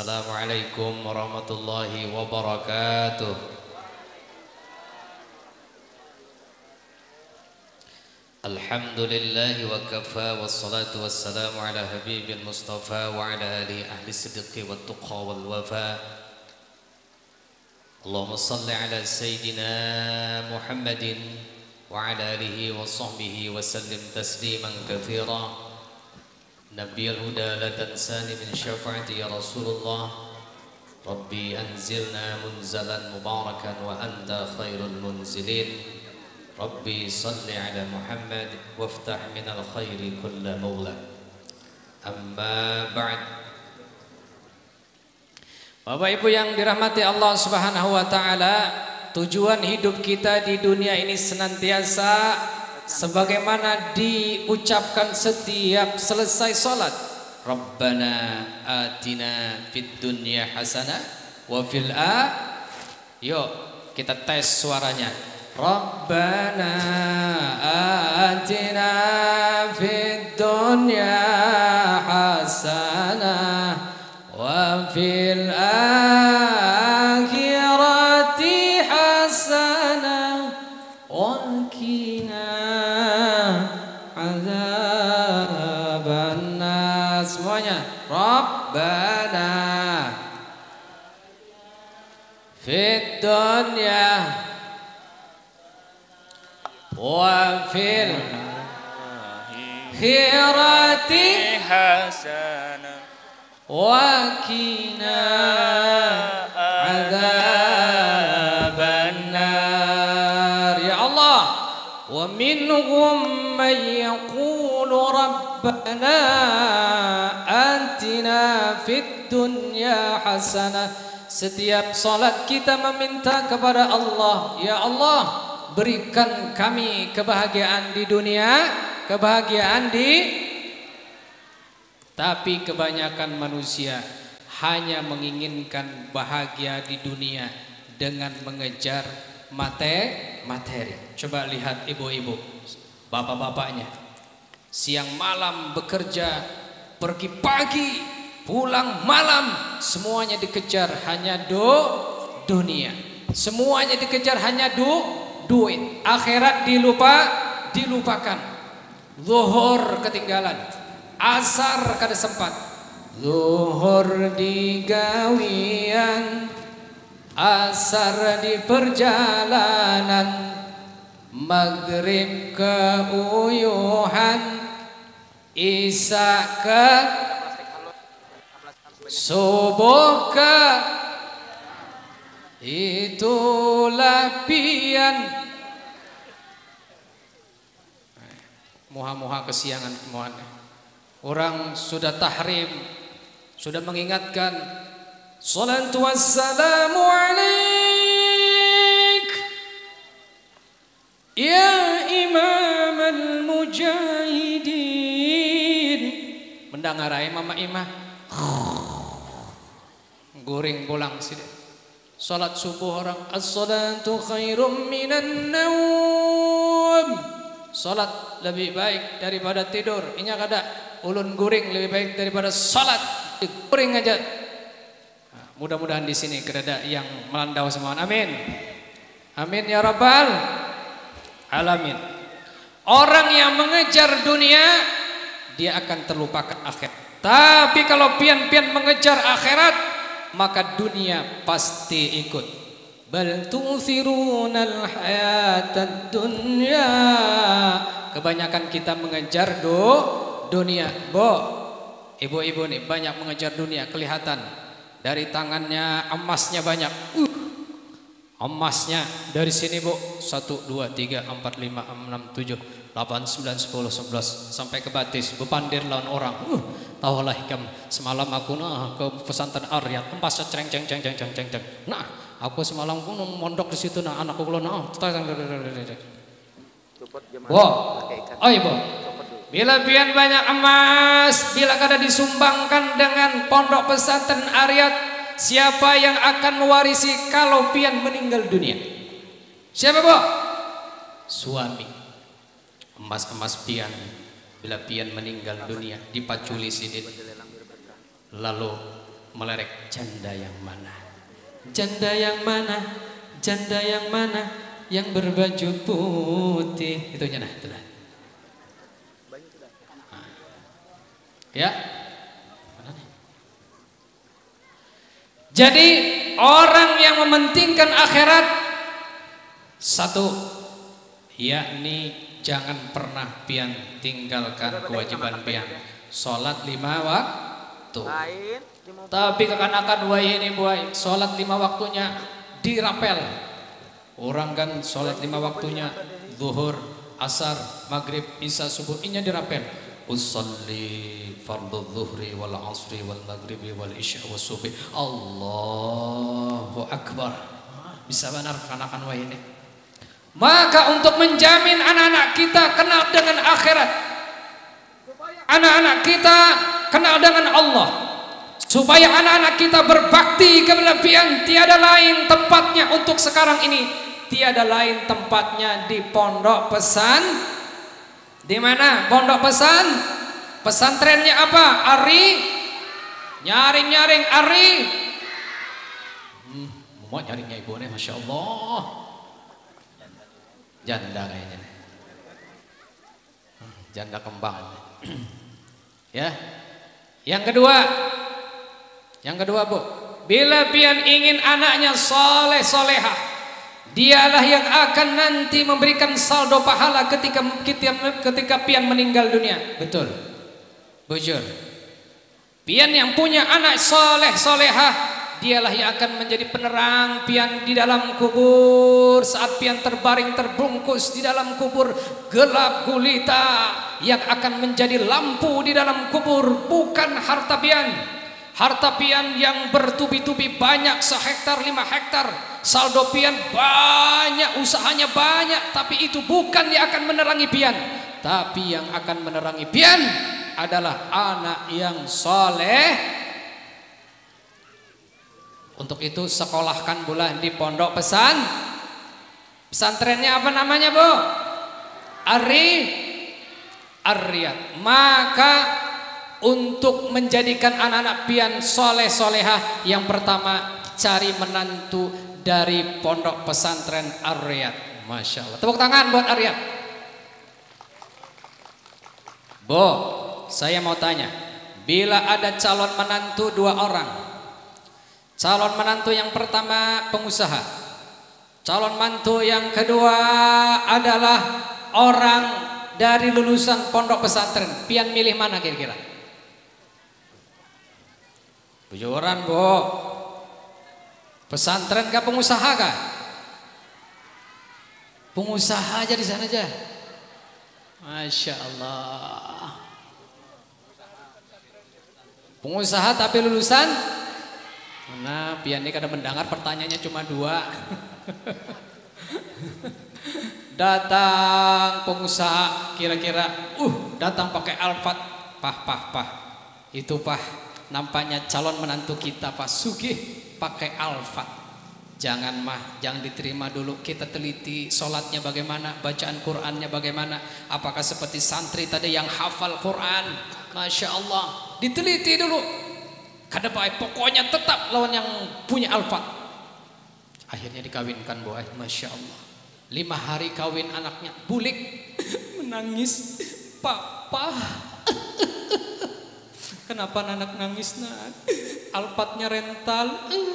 Assalamualaikum warahmatullahi wabarakatuh. Alhamdulillahi wa kafa wassalatu wassalamu ala habibil mustafa wa ala ali ahli sidqi wa tuqa wal wafa. Allahumma salli ala sayyidina Muhammadin wa ala alihi wa sahbihi wa sallim tasliman kathira. Nabiyul huda la tansani min syafaati ya Rasulullah. Rabbi anzilna munzalan mubarakan wa anta khairul munzilin. Rabbi salli ala Muhammad waftah minal khairi kulla mawla. Amma ba'd. Bapak Ibu yang dirahmati Allah Subhanahu wa taala, tujuan hidup kita di dunia ini senantiasa sebagaimana diucapkan setiap selesai salat. Rabbana atina fid dunya hasanah wa fil Yuk kita tes suaranya. Rabbana atina fid dunya hasanah wa fil akhirati hasanah wa qina adzabannar. Semuanya Rabbana fid dunya wa fil akhirati hasanah wa qina adzabannar. Ya Allah, wa minhum man yaqulu rabbana atina fid dunya hasanah. Setiap salat kita meminta kepada Allah, ya Allah, berikan kami kebahagiaan di dunia, kebahagiaan tapi kebanyakan manusia hanya menginginkan bahagia di dunia dengan mengejar materi. Coba lihat ibu-ibu, bapak-bapaknya siang malam bekerja, pergi pagi, pulang malam, semuanya dikejar hanya dunia. Semuanya dikejar hanya duit. Akhirat dilupakan. Zuhur ketinggalan, asar kada sempat. Zuhur di gawian, asar di perjalanan, maghrib keuyuhan, isya ke subuh ke itulah pian. Muha-muha kesiangan kemuan. Orang sudah tahrim, sudah mengingatkan, salatu wassalamu alaik ya imam al-mujahidin. Mendengarai mama imah guring pulang sini. Salat subuh orang, as-salatu khairum minan naum. Salat lebih baik daripada tidur. Inya kada ulun guring lebih baik daripada salat. Guring aja. Nah, mudah-mudahan di sini kerada yang melandau semua. Amin. Amin ya rabbal alamin. Orang yang mengejar dunia, dia akan terlupakan akhirat. Tapi kalau pian-pian mengejar akhirat, maka dunia pasti ikut. Bal tu'thirunal hayatad dunya. Kebanyakan kita mengejar dunia. Ibu-ibu nih banyak mengejar dunia, kelihatan dari tangannya emasnya banyak. Emasnya dari sini bu, 1, 2, 3, 4, 5, 6, 7, 8, 9, 10, 11 sampai ke batis, bepandir lawan orang. Tahulah hikam semalam aku ke pesantren Aryat, empasnya ceng. Nah, aku semalam pun mondok di situ, nah anakku belum ibu. Bila pian banyak emas, bila kada disumbangkan dengan pondok pesantren Aryat, siapa yang akan mewarisi kalau pian meninggal dunia? Siapa bu? Suami. Emas-emas pian bila pian meninggal dunia dipaculi sidin, lalu melerek janda yang mana? Janda yang mana? Janda yang mana? Yang berbaju putih. Itunya nah, itulah. Ya. Jadi orang yang mementingkan akhirat satu, yakni jangan pernah pian tinggalkan kewajiban pian. Salat 5 waktu. Tapi kekanakan wahai ini buai, salat 5 waktunya dirapel. Orang kan salat 5 waktunya zuhur, asar, maghrib, isya, subuh, inya dirapel. Usolli fardhu zuhri wal asri wal maghribi wal isya was subhi. Allahu akbar. Bisa benar kekanakan wahai ini. Maka untuk menjamin anak-anak kita kenal dengan akhirat, anak-anak kita kenal dengan Allah, supaya anak-anak kita berbakti kepada pian, tiada lain tempatnya untuk sekarang ini, tiada lain tempatnya di pondok pesan. Di mana pondok pesan? Pesantrennya apa? Ari, nyaring-nyaring Ari. Mau nyaringnya ibu nih, masya Allah. Janda kayaknya, janda kembang. Ya, yang kedua bu, bila pian ingin anaknya soleh solehah, dialah yang akan nanti memberikan saldo pahala ketika pian meninggal dunia. Betul, bujur. Pian yang punya anak soleh solehah, dialah yang akan menjadi penerang pian di dalam kubur. Saat pian terbaring terbungkus di dalam kubur gelap gulita, yang akan menjadi lampu di dalam kubur bukan harta pian. Harta pian yang bertubi-tubi banyak, 1 hektar 5 hektar, saldo pian banyak, usahanya banyak, tapi itu bukan yang akan menerangi pian. Tapi yang akan menerangi pian adalah anak yang soleh. Untuk itu sekolahkan bulan di pondok pesantrennya apa namanya bu? Ar-Riyad. Maka untuk menjadikan anak-anak pian soleh solehah, yang pertama cari menantu dari pondok pesantren Ar-Riyad. Masya Allah, tepuk tangan buat Ar-Riyad. Bu, saya mau tanya, bila ada calon menantu 2 orang, calon menantu yang pertama pengusaha, calon mantu yang kedua adalah orang dari lulusan pondok pesantren, pian milih mana kira-kira? Bujuran bu, pesantren kah pengusaha kah? Pengusaha aja di sana aja. Masya Allah. Pengusaha tapi lulusan. Nah, pian ini kadang mendengar pertanyaannya cuma 2. Datang pengusaha kira-kira, datang pakai Alphard, pah. Itu pah, nampaknya calon menantu kita Pak Sugih pakai Alphard. Jangan diterima dulu, kita teliti sholatnya bagaimana, bacaan Qurannya bagaimana, apakah seperti santri tadi yang hafal Quran, Masya Allah, diteliti dulu. Kada baik, pokoknya tetap lawan yang punya Alphard. Akhirnya dikawinkan boy, Masya Allah. 5 hari kawin anaknya, bulik menangis, papa. Kenapa anak nangis nak? Alphardnya rental.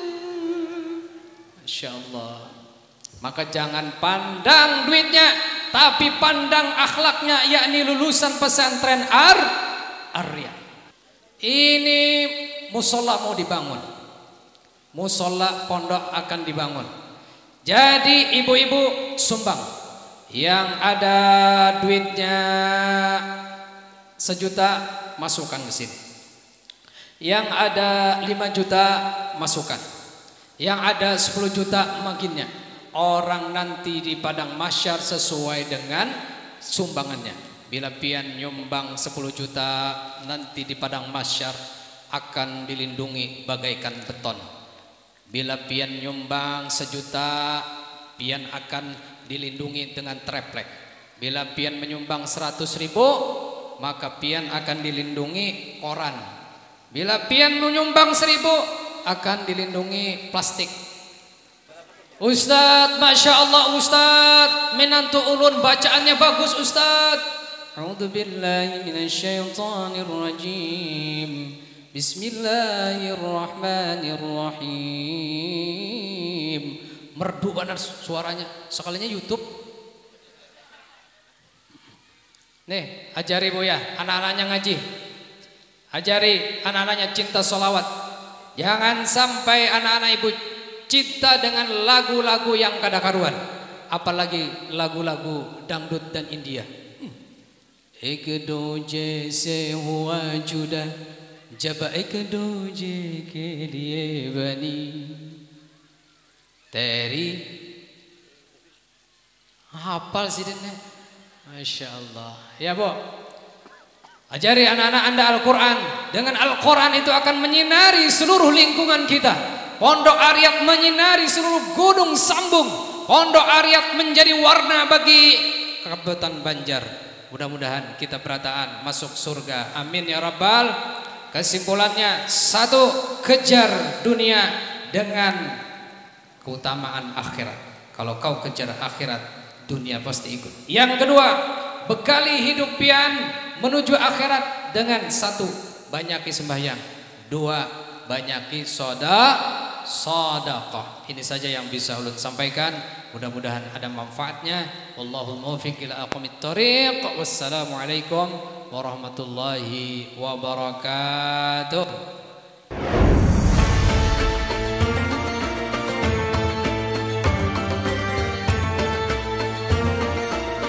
Masya Allah. Maka jangan pandang duitnya, tapi pandang akhlaknya, yakni lulusan pesantren Ar-Riyad. Ini musola mau dibangun, musola pondok akan dibangun. Jadi ibu-ibu sumbang, yang ada duitnya 1 juta masukkan ke sini, yang ada 5 juta masukkan, yang ada 10 juta makinnya. Orang nanti di padang mahsyar sesuai dengan sumbangannya. Bila pian nyumbang 10 juta, nanti di padang mahsyar akan dilindungi bagaikan beton. Bila pian nyumbang 1 juta, pian akan dilindungi dengan triplek. Bila pian menyumbang 100.000, maka pian akan dilindungi koran. Bila pian menyumbang 1000 akan dilindungi plastik. Ustadz, Masya Allah Ustadz, menantu ulun bacaannya bagus Ustadz. A'udzu billahi minasyaitonir rajim. Bismillahirrahmanirrahim. Merdu benar suaranya. Sekalinya YouTube. Nih, ajari Bu ya, anak-anaknya ngaji. Ajari anak-anaknya cinta sholawat. Jangan sampai anak-anak ibu cinta dengan lagu-lagu yang kada karuan, apalagi lagu-lagu dangdut dan India. Ek doje se hua juda, jab ek doje ke liye bani, teri hafal sih dene, Masya Allah. Ya Bu, ajari anak-anak Anda Al-Quran. Dengan Al-Quran itu akan menyinari seluruh lingkungan kita. Pondok Ariyat menyinari seluruh gunung sambung. Pondok Ariyat menjadi warna bagi Kabupaten Banjar. Mudah-mudahan kita berataan masuk surga. Amin ya Rabbal. Kesimpulannya, 1, kejar dunia dengan keutamaan akhirat. Kalau kau kejar akhirat, dunia pasti ikut. Yang kedua, bekali hidup pian menuju akhirat dengan 1, banyaki sembahyang. 2, banyaki sedekah. Ini saja yang bisa ulun sampaikan. Mudah-mudahan ada manfaatnya. Wallahul muwaffiq ila aqwamit thoriq. Wassalamualaikum warahmatullahi wabarakatuh.